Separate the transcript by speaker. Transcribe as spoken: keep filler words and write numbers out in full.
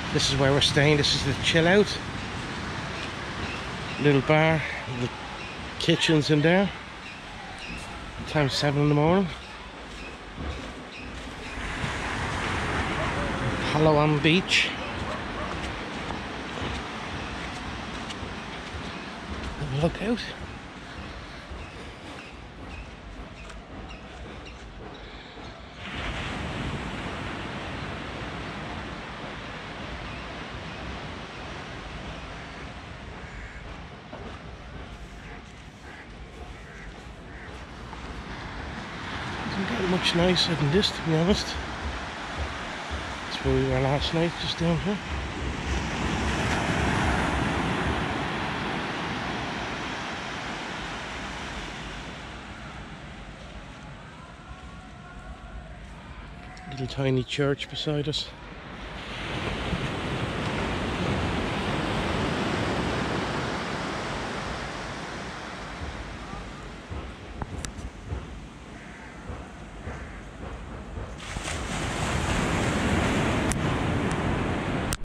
Speaker 1: This is where we're staying. This is the chill out. Little bar, little kitchens in there. Time seven in the morning. Palolem Beach. Have a look out. Doesn't get much nicer than this, to be honest. That's where we were last night, just down here. Little tiny church beside us.